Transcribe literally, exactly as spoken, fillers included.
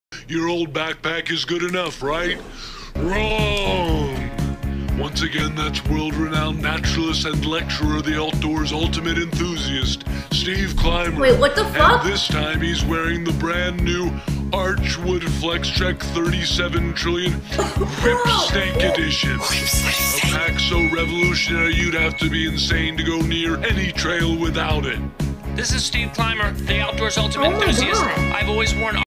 Your old backpack is good enough, right? Wrong! Once again, that's world-renowned naturalist and lecturer, the outdoors ultimate enthusiast, Steve Clymer. Wait, what the fuck? And this time he's wearing the brand new Archwood FlexTrek thirty-seven trillion Whipsnake edition. A pack so revolutionary you'd have to be insane to go near any trail without it. This is Steve Clymer, the outdoors ultimate Oh my enthusiast. God. I've always worn